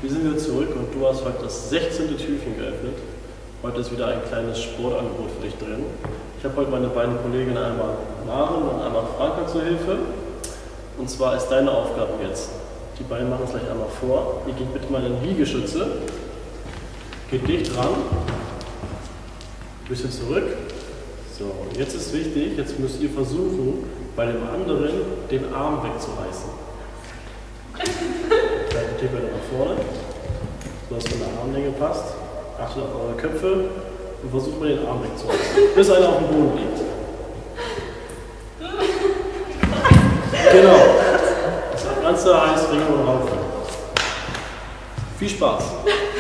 Wir sind wieder zurück und du hast heute das 16. Türchen geöffnet. Heute ist wieder ein kleines Sportangebot für dich drin. Ich habe heute meine beiden Kolleginnen, einmal Maren und einmal Franka zur Hilfe. Und zwar ist deine Aufgabe jetzt, die beiden machen es gleich einmal vor. Ihr geht bitte mal in Liegestütze. Geht dicht dran. Ein bisschen zurück. So, und jetzt ist wichtig, jetzt müsst ihr versuchen, bei dem anderen den Arm wegzureißen. Dann geht ihr nach vorne, so dass es von der Armlänge passt. Achtet auf eure Köpfe und versucht mal den Arm wegzureißen, bis einer auf dem Boden liegt. Genau. Das Ganze heißt Ringen und Raufen. Viel Spaß!